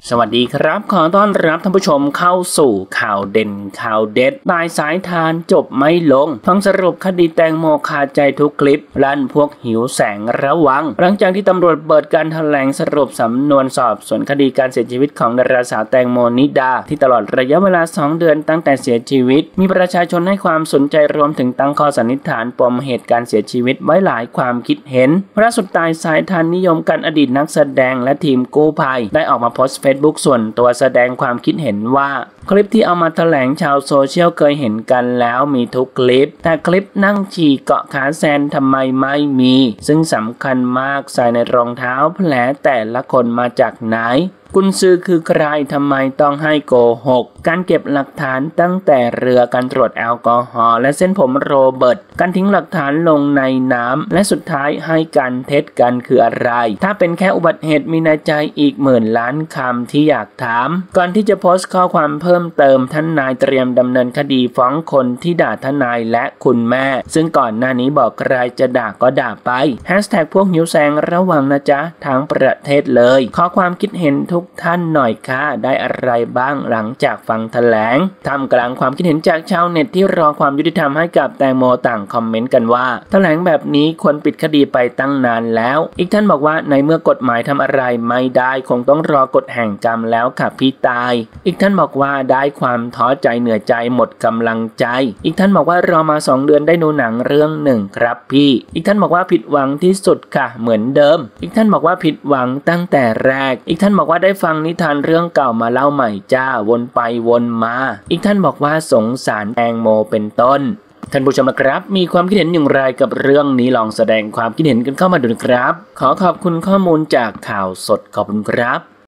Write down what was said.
สวัสดีครับขอต้อนรับท่านผู้ชมเข้าสู่ข่าวเด่นข่าวเด็ดนายสายทานจบไม่ลงฟังสรุปคดีแตงโมคาใจทุกคลิปลั่นพวกหิวแสงระวังหลังจากที่ตำรวจเปิดการแถลงสรุปสำนวนสอบสวนคดีการเสียชีวิตของดาราสาวแตงโมนิดาที่ตลอดระยะเวลา2 เดือนตั้งแต่เสียชีวิตมีประชาชนให้ความสนใจรวมถึงตั้งข้อสันนิษฐานปมเหตุการเสียชีวิตไว้หลายความคิดเห็นล่าสุดนายสายทานนิยมการอดีตนักแสดงและทีมกู้ภัยได้ออกมาโพสต์ Facebook ส่วนตัวแสดงความคิดเห็นว่าคลิปที่เอามาแถลงชาวโซเชียลเคยเห็นกันแล้วมีทุกคลิปแต่คลิปนั่งฉี่เกาะขาแซนทำไมไม่มีซึ่งสำคัญมากใส่ในรองเท้าแผลแต่ละคนมาจากไหนกุญซือคือใครทำไมต้องให้โกหกการเก็บหลักฐานตั้งแต่เรือการตรวจแอลกอฮอล์และเส้นผมโรเบิร์ตการทิ้งหลักฐานลงในน้ำและสุดท้ายให้การเท็จกันคืออะไรถ้าเป็นแค่อุบัติเหตุมีในใจอีก10,000 ล้านคำที่อยากถามก่อนที่จะโพสต์ข้อความเพิ่มเติมท่านนายเตรียมดำเนินคดีฟ้องคนที่ด่าทนายและคุณแม่ซึ่งก่อนหน้านี้บอกใครจะด่าก็ด่าไปแฮชแท็กพวกหิวแสงระวังนะจ๊ะทั้งประเทศเลยขอความคิดเห็นทุกท่านหน่อยค่ะได้อะไรบ้างหลังจากฟังแถลงท่ามกลางความคิดเห็นจากชาวเน็ตที่รอความยุติธรรมให้กับแตงโมต่างคอมเมนต์กันว่าแถลงแบบนี้ควรปิดคดีไปตั้งนานแล้วอีกท่านบอกว่าในเมื่อกฎหมายทำอะไรไม่ได้คงต้องรอกฎแห่งกรรมแล้วค่ะพี่ตายอีกท่านบอกว่าได้ความท้อใจเหนื่อยใจหมดกำลังใจอีกท่านบอกว่ารอมา2 เดือนได้ดูหนังเรื่องหนึ่งครับพี่อีกท่านบอกว่าผิดหวังที่สุดค่ะเหมือนเดิมอีกท่านบอกว่าผิดหวังตั้งแต่แรกอีกท่านบอกว่าได้ฟังนิทานเรื่องเก่ามาเล่าใหม่จ้าวนไปวนมาอีกท่านบอกว่าสงสารแตงโมเป็นต้นท่านผู้ชมครับมีความคิดเห็นอย่างไรกับเรื่องนี้ลองแสดงความคิดเห็นกันเข้ามาดูนะครับขอขอบคุณข้อมูลจากข่าวสดขอบคุณครับ